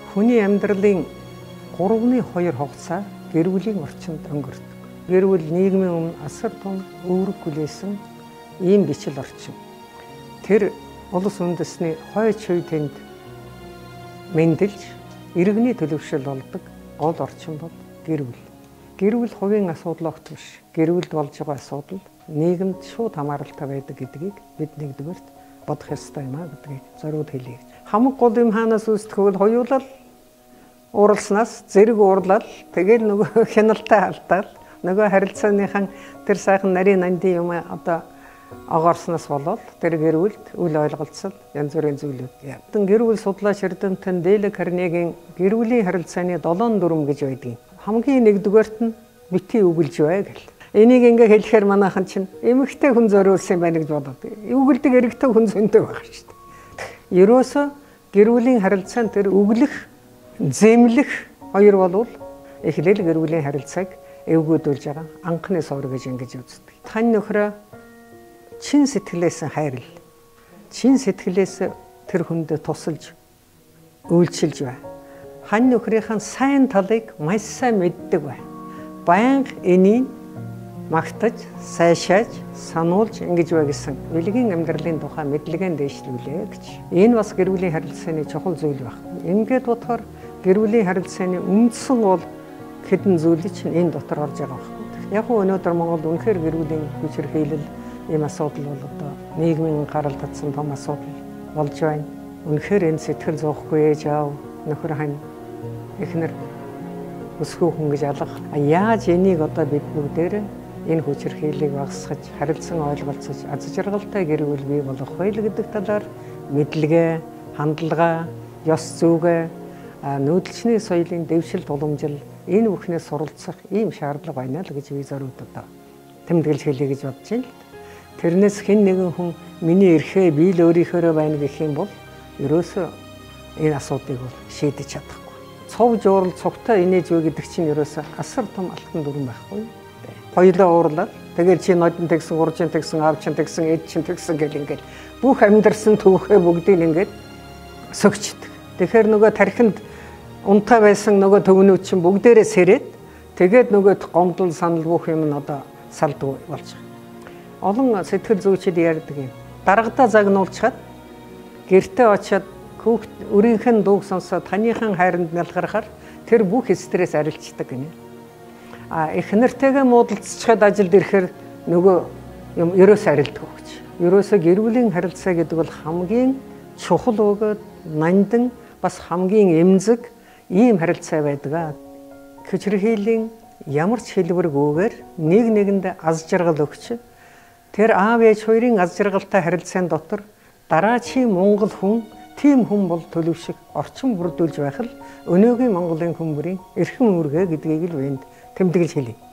Хүний амьдралын 3/2 хугацаа гэр бүлийн орчинд өнгөрдөг. Гэр бүл нийгмийн өмнө асар том өвөрг хүлээсэн ийм бичил орчин. Тэр улс үндэстний хойч үе тэнд мэндэлж иргэний төлөвшил болдог гол орчин бол гэр бүл. Гэр бүл хувийн асуудал огт биш. Гэр бүлд болж байгаа асуудал нийгэмд шууд хамааралтай байдаг гэдгийг бид нэгдүгээрт бодох ёстой юм а гэдгийг зориуд хэлье. Хамаг гол юм хаанаас үүсдэг вэ? Хоёулал уралснаас зэрэг уурлал тэгэл нөгөө хяналтаа алдаад нөгөө харилцааныхан тэр сайхан нарийн нандин юм одоо агаарснаас болоод тэр гэр бүлд үл ойлголцол янз бүрийн зүйлүүд яадан гэр бүл судлаач эрдэмтэн Дейл Карнегийн гэр бүлийн харилцааны 7 дүрм гэж байдаг. Хамгийн нэгдүгээрт нь бити үгэлж бай гэл. Энийг ингээ хэлэхээр манайхан чинь эмэгтэй хүн зориулсан юм байна гэж бодоод. Үгэлдэг эрэгтэй хүн зөндөө байгаа шүү дээ. Ерөөсө гэр бүлийн харилцаанд тэр үглэх, зэмлэх хоёр болвол эхлээл гэр бүлийн харилцааг эвгүүдүүлж байгаа анхны сувар гэж ингэж үздэг. Тань нөхрөө чин сэтгэлээс хайрл. Чин сэтгэлээс тэр хүндээ тусалж үйлчилж бай. Хань нөхрийнхээ сайн талыг маш сайн мэддэг бай. Баян энийг магтаж, сайшааж, сануулж ингэж бай гэсэн бэлгийн амьдралын тухай мэдлэгээ дэвшлүүлээ гэж. Энэ бас гэр бүлийн харилцааны чухал зүйл баг. Ингээд бодохоор гэр бүлийн харилцааны үндсэн бол хэдэн зүйл чинь энэ дотор орж байгаа байхгүй. Яг нь өнөөдөр Монголд үнэхээр гэр бүлийн хүчирхийлэл ийм асуудал бол одоо нийгмийн гарал татсан том асуудал болж байна. Үнэхээр энэ сэтгэл зовхгүй ээж аав нөхөр хань эхнэр өсгөө хүн гэж алах. Яаж энийг одоо бид бүгдээр энэ хүчирхийллийг багасгаж, харилцан ойлголцож, аз жаргалтай гэр бүл бий болгох вэ гэдэг талаар мэдлэгээ, хандлага, ёс зүйгээ, нүүдэлчний соёлын дэвшил туламжил энэ бүхнээс суралцах ийм шаардлага байна л гэж би зориуд одоо тэмдэглэж хэлье гэж бодож байна л. Тэрнээс хэн нэгэн хүн миний эрхээ би л өөрийнхөө байна гэх юм бол ерөөсөө энэ асуудыг бол шийдэж чадахгүй. Цов жуурал цогтой инээж вэ гэдэг чинь ерөөсөө асар том алтан дүрм байхгүй. Хоёулаа уурлаад тэгээд чи нодон тэгсэн, уржин тэгсэн, аавчин тэгсэн, эд чин тэгсэн гэл ингээд бүх амьдрсан төвхөө бүгдийг ингээд сөгчдөг. Тэгэхээр нөгөө тархинд унтаа байсан нөгөө төвнүүд чинь бүгдээрээ сэрээд тэгээд нөгөө гомдол санал бүх юм нь одоо салдгүй болж байгаа. Олон сэтгэл зүйчид ярьдаг юм. Даргадаа загнуулчаад гэртээ очиад хүүхд өрийнхөө дууг сонсоод таныхан хайранд нялгарахаар тэр бүх стресс арилждаг гинэ. Эхнэртэйгээ муудалцчихад ажилд ирэхээр нөгөө юм ерөөсөө арилдаг гэж. Ерөөсөө гэр бүлийн харилцаа гэдэг бол хамгийн чухал өгөөд нандан бас хамгийн эмзэг ийм харилцаа байдаг. Хүчирхийллийн ямар ч хэлбэргүйгээр нэг нэгэндээ аз жаргал өгч тэр аав ээж хоёрын аз жаргалтай харилцаан дотор дараачийн монгол хүн тийм хүн бол төлөвших орчин бүрдүүлж байх л өнөөгийн Монголын хүмүүрийн эрхэм үүргээ гэдгийг л үүнд тэмдэглэж хэлье.